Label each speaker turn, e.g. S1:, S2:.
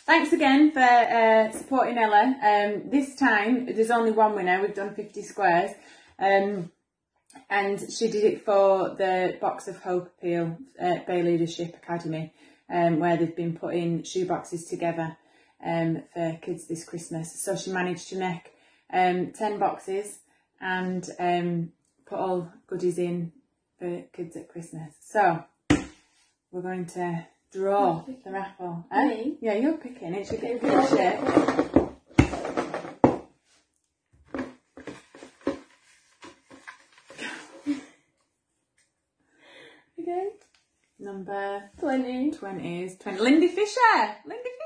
S1: thanks again for supporting Ella. This time there's only one winner. We've done 50 squares, and she did it for the Box of Hope appeal at Bay Leadership Academy, where they've been putting shoe boxes together for kids this Christmas. So she managed to make 10 boxes and put all goodies in for kids at Christmas. So we're going to draw the raffle.
S2: Me?
S1: Yeah, you're picking. It should get a good shape.
S2: Okay.
S1: Number
S2: 20.
S1: 20 is 20. Lindy Fisher. Lindy